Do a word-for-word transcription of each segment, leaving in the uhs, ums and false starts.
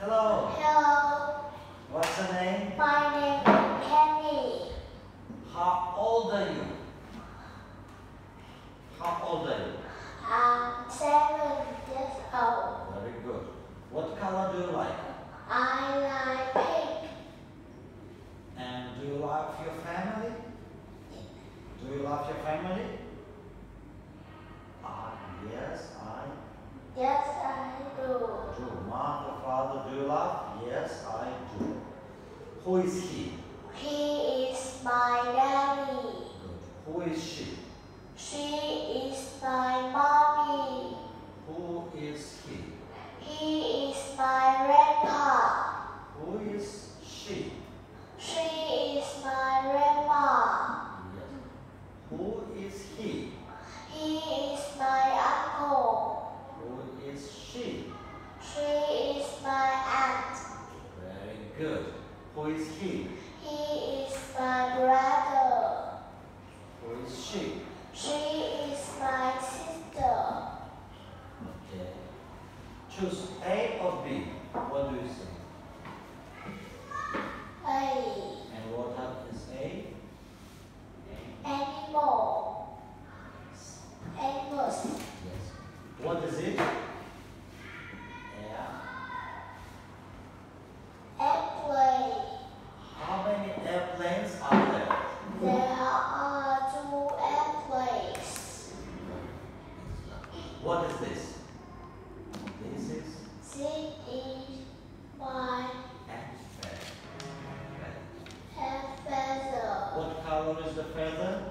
Hello. Hello. What's your name? My name is Kenny. How old are you? How old are you? I'm seven years old. Very good. What color do you like? I like pink. And do you love your family? Do you love your family? Ah, yes, I Yes, I do. do. Mother, father, do you love? Yes, I do. Who is he? He is my daddy. Good. Who is she? She is my mommy. Who is he? He is my grandpa. Who is she? She is my grandma. Yes. Who is he? He is my uncle. Who is she? She is my aunt. Very good. Who is he? He is my brother. Who is she? She is my sister. Okay. Choose A or B. What do you say? A. And what up is A? Animal. Animals. Yes. What is it? Air. Airplane. How many airplanes are there? There are two airplanes. What is this? This is This is my airplane. feather. What color is the feather?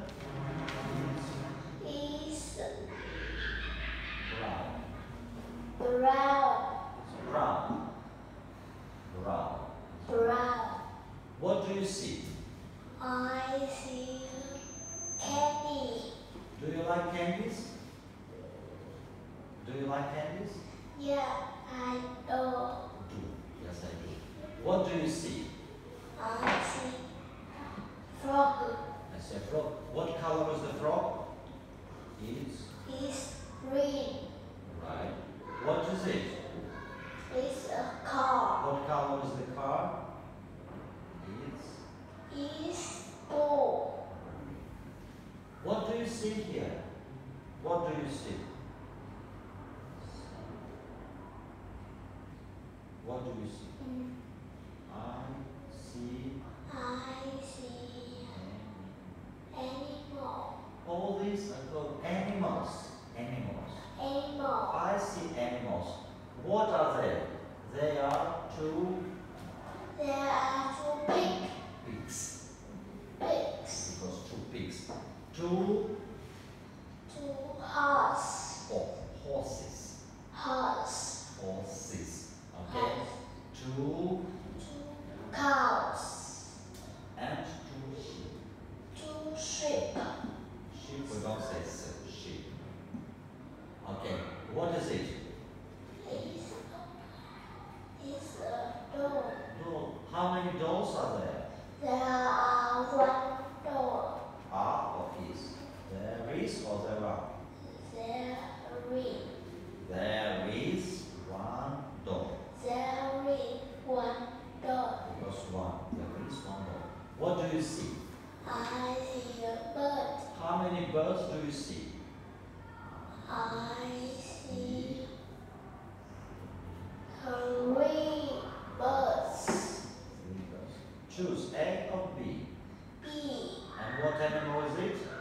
Is Brown. brown. It's brown. Brown. Brown. What do you see? I see candy. Do you like candies? Do you like candies? Yeah, I know. Do. Yes, I do. What do you see? I see frog. I say frog. What color is the frog? It's Is green. right. What is it? It's a car. What color is the car? It's. Is blue. What do you see here? What do you see? What do you see? Mm, I see. I see animal. All these are called animals. Animals. Animal. I see animals. What are they? They are two There are two pig, pigs. pigs. Because two pigs. Two Two horse. oh, horses. Horse. Horses. Okay? Horse. Two Two cows. and two sheep. Two sheep. Sheep, we don't say s- sheep. Okay, what is it? Is is a door. Doll. How many dolls are there? There are one door. Are or is? There is or there are? There is There is one doll. there is one door. Because one. There is one doll. What do you see? I see a bird. How many birds do you see? I see three birds. Three birds. Choose A or B. B. And what animal is it?